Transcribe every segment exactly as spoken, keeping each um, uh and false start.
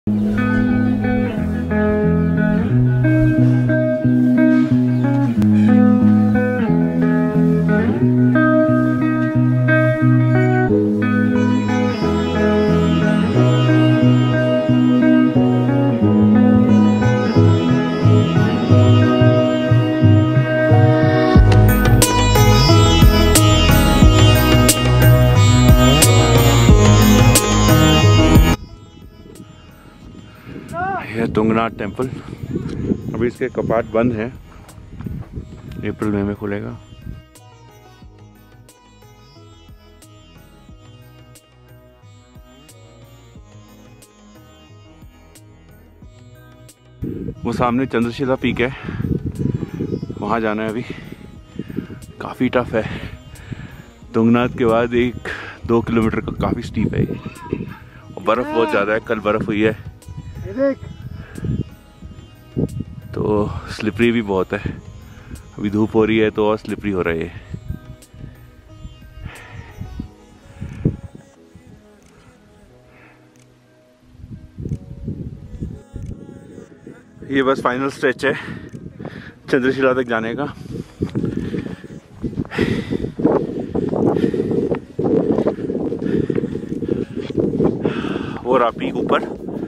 Tungnath temple. अभी इसके कपाट बंद हैं, अप्रैल मई में खुलेगा। वो सामने चंद्रशिला पीक है, वहाँ जाना है। अभी काफ़ी टफ है। तुंगनाथ के बाद एक दो किलोमीटर का काफ़ी स्टीप है और बर्फ़ बहुत ज़्यादा है। कल बर्फ़ हुई है तो स्लिपरी भी बहुत है। अभी धूप हो रही है तो और स्लिपरी हो रही है। ये बस फाइनल स्ट्रेच है चंद्रशिला तक जाने का। वो रापी ऊपर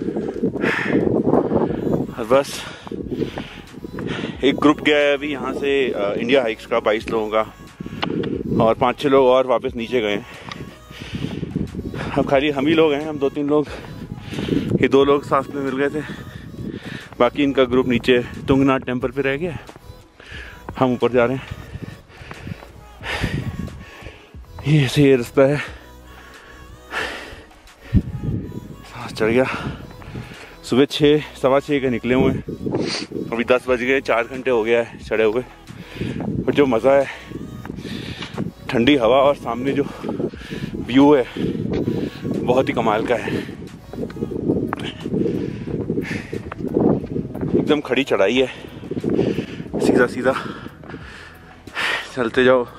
और बस एक ग्रुप गया है अभी यहाँ से इंडिया हाइक्स का, बाईस लोगों का, और पाँच छः लोग और वापस नीचे गए हैं। अब खाली हम ही लोग हैं, हम दो तीन लोग, ये दो लोग साथ में मिल गए थे, बाकी इनका ग्रुप नीचे तुंगनाथ टेम्पल पे रह गया। हम ऊपर जा रहे हैं। ये से ये रास्ता है, सांस चढ़ गया। सुबह छः सवा छः के निकले हुए हैं, अभी दस बज गए, चार घंटे हो गया है चढ़े हुए। और जो मज़ा है, ठंडी हवा और सामने जो व्यू है बहुत ही कमाल का है। एकदम खड़ी चढ़ाई है, सीधा सीधा चलते जाओ।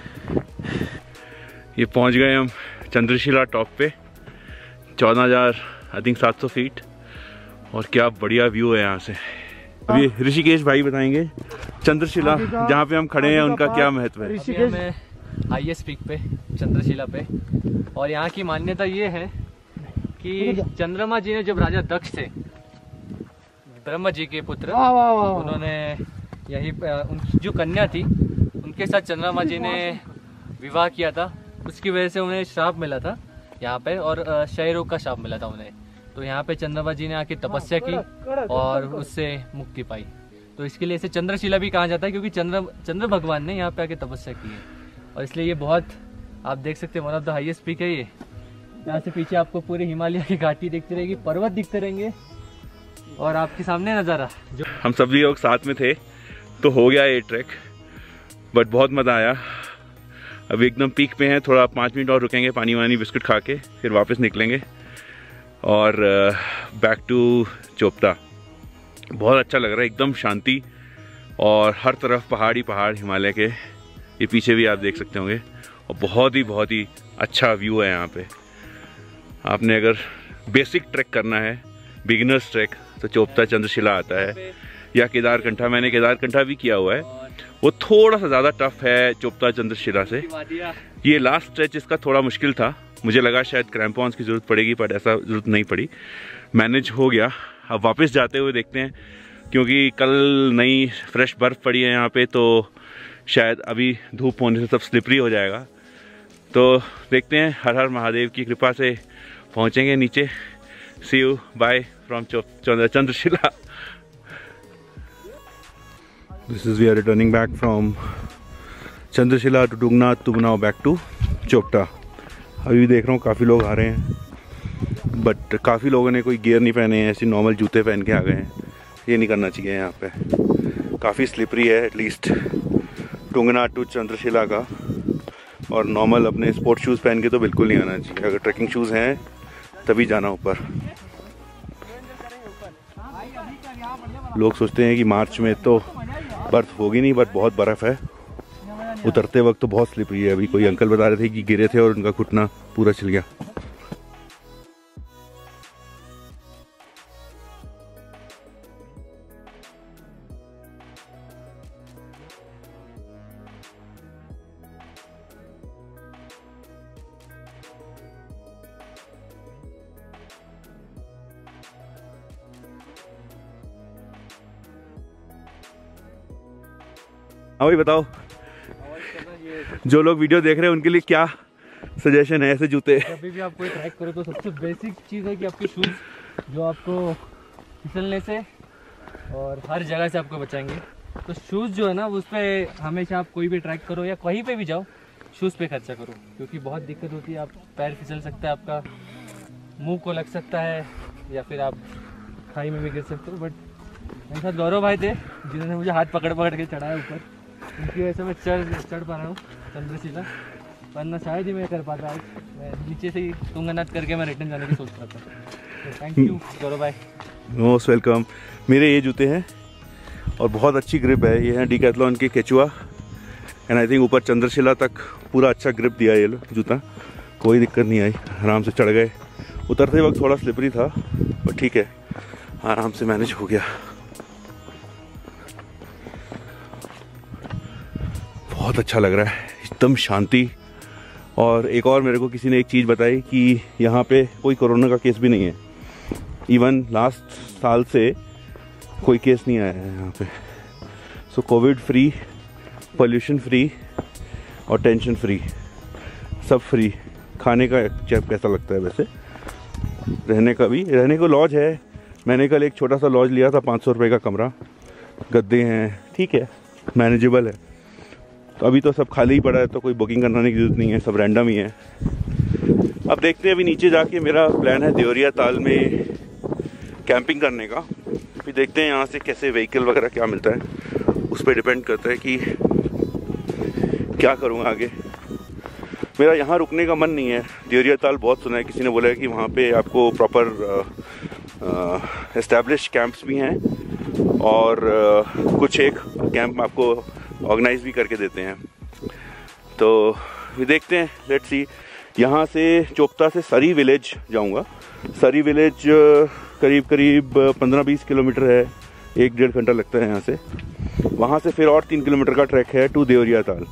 ये पहुंच गए हम चंद्रशिला टॉप पे, चौदह हज़ार आई थिंक सात सौ फीट, और क्या बढ़िया व्यू है यहाँ से। अभी ऋषिकेश भाई बताएंगे चंद्रशिला जहाँ पे हम खड़े हैं उनका क्या महत्व है। ऋषिकेश में हाईएस्ट पीक पे चंद्रशिला पे, और यहाँ की मान्यता ये है कि चंद्रमा जी ने जब राजा दक्ष थे, ब्रह्मा जी के पुत्र, उन्होंने यही जो कन्या थी उनके साथ चंद्रमा जी ने विवाह किया था। उसकी वजह से उन्हें श्राप मिला था यहाँ पे, और क्षय रोग का श्राप मिला था उन्हें। तो यहाँ पे चंद्रमा जी ने आके तपस्या की और उससे मुक्ति पाई। तो इसके लिए इसे चंद्रशिला भी कहा जाता है, क्योंकि चंद्र चंद्र भगवान ने यहाँ पे आके तपस्या की है। और इसलिए ये बहुत, आप देख सकते हैं, one of the highest peak है ये। यहाँ से पीछे आपको पूरे हिमालय की घाटी दिखती रहेगी, पर्वत दिखते रहेंगे, और आपके सामने नज़ारा। जो हम सभी लोग साथ में थे तो हो गया ये ट्रैक, बट बहुत मज़ा आया। अभी एकदम पीक पे हैं, थोड़ा पाँच मिनट और रुकेंगे, पानी वानी बिस्कुट खा के फिर वापस निकलेंगे और बैक टू चोपता। बहुत अच्छा लग रहा है, एकदम शांति, और हर तरफ पहाड़ी पहाड़ हिमालय के। ये पीछे भी आप देख सकते होंगे, और बहुत ही बहुत ही अच्छा व्यू है यहाँ पे। आपने अगर बेसिक ट्रैक करना है, बिगिनर्स ट्रैक, तो चोपता चंद्रशिला आता है, या केदारकंठा। मैंने केदारकंठा भी किया हुआ है, वो थोड़ा सा ज़्यादा टफ है चोपता चंद्रशिला से। ये लास्ट स्ट्रेच इसका थोड़ा मुश्किल था, मुझे लगा शायद क्रैम्पॉन्स की ज़रूरत पड़ेगी, पर ऐसा ज़रूरत नहीं पड़ी, मैनेज हो गया। अब वापस जाते हुए देखते हैं, क्योंकि कल नई फ्रेश बर्फ़ पड़ी है यहाँ पे, तो शायद अभी धूप होने से सब स्लिपरी हो जाएगा। तो देखते हैं, हर हर महादेव की कृपा से पहुँचेंगे नीचे। See you, bye from Chandrashila. This is we are returning back from Chandrashila to Tungnath, to now back to Chopta. अभी देख रहा हूँ काफ़ी लोग आ रहे हैं, बट काफ़ी लोगों ने कोई गियर नहीं पहने हैं, ऐसे नॉर्मल जूते पहन के आ गए हैं। ये नहीं करना चाहिए यहाँ पे, काफ़ी स्लिपरी है एटलीस्ट तुंगनाथ टू चंद्रशिला का। और नॉर्मल अपने स्पोर्ट शूज़ पहन के तो बिल्कुल नहीं आना चाहिए। अगर ट्रैकिंग शूज़ हैं तभी जाना ऊपर। लोग सोचते हैं कि मार्च में तो बर्फ़ होगी नहीं, बट बहुत बर्फ़ है। उतरते वक्त तो बहुत स्लिपरी है। अभी कोई अंकल बता रहे थे कि गिरे थे और उनका घुटना पूरा छिल गया। हाँ भाई बताओ, जो लोग वीडियो देख रहे हैं उनके लिए क्या सजेशन है ऐसे जूते? कभी भी आप कोई ट्रैक करो तो सबसे बेसिक चीज़ है कि आपके शूज़ जो आपको फिसलने से और हर जगह से आपको बचाएंगे। तो शूज़ जो है ना उस पर हमेशा आप कोई भी ट्रैक करो या कहीं पे भी जाओ शूज़ पे खर्चा करो, क्योंकि बहुत दिक्कत होती है। आप पैर फिसल सकता है, आपका मुंह को लग सकता है या फिर आप खाई में भी गिर सकते हो। बट मेरे साथ गौरव भाई थे जिन्होंने मुझे हाथ पकड़ पकड़ के चढ़ाया ऊपर, उनकी वजह से मैं चढ़ चढ़ पा रहा हूँ चंद्रशिला, वरना शायद ही मैं कर पाता आज। मैं नीचे से ही तुंगनाथ करके मैं रिटर्न जाने की सोच रहा था। तो थैंक यू गौरव भाई, मोस्ट वेलकम। मेरे ये जूते हैं और बहुत अच्छी ग्रिप है। ये हैं डिकैथलॉन के केचुआ एंड आई थिंक ऊपर चंद्रशिला तक पूरा अच्छा ग्रिप दिया ये जूता, कोई दिक्कत नहीं आई, आराम से चढ़ गए। उतरते वक्त थोड़ा स्लिपरी था पर ठीक है, आराम से मैनेज हो गया। बहुत अच्छा लग रहा है, एकदम शांति। और एक और मेरे को किसी ने एक चीज़ बताई कि यहाँ पे कोई कोरोना का केस भी नहीं है। इवन लास्ट साल से कोई केस नहीं आया है यहाँ पे। So covid free, pollution free और टेंशन फ्री, सब फ्री। खाने का चेक कैसा लगता है वैसे, रहने का भी, रहने को लॉज है। मैंने कल एक छोटा सा लॉज लिया था, पाँच सौ रुपये का कमरा, गद्दे हैं, ठीक है, मैनेजेबल है। तो अभी तो सब खाली ही पड़ा है, तो कोई बुकिंग कराने की जरूरत नहीं है, सब रैंडम ही है। अब देखते हैं, अभी नीचे जाके मेरा प्लान है देवरिया ताल में कैंपिंग करने का। फिर देखते हैं यहाँ से कैसे व्हीकल वगैरह क्या मिलता है, उस पर डिपेंड करता है कि क्या करूँगा आगे। मेरा यहाँ रुकने का मन नहीं है। देवरिया ताल बहुत सुना है, किसी ने बोला है कि वहाँ पे आपको प्रॉपर एस्टैब्लिश कैंप्स भी हैं और आ, कुछ एक कैंप आपको ऑर्गेनाइज भी करके देते हैं। तो ये देखते हैं, लेट्स सी। यहाँ से चोपता से सरी विलेज जाऊँगा। सरी विलेज करीब करीब पंद्रह बीस किलोमीटर है, एक डेढ़ घंटा लगता है यहाँ से। वहाँ से फिर और तीन किलोमीटर का ट्रैक है टू देवरिया ताल।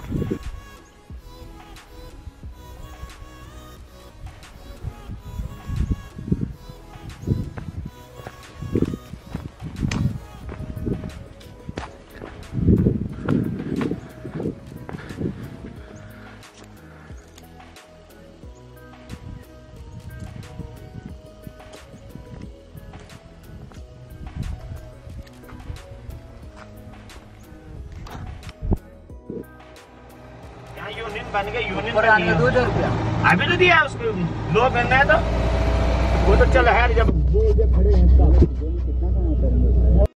यूनियन बन गया, यूनियन का दो हजार रुपया अभी तो दिया उसको, लो करना है तो वो तो चल है। जब वो जब खड़े हैं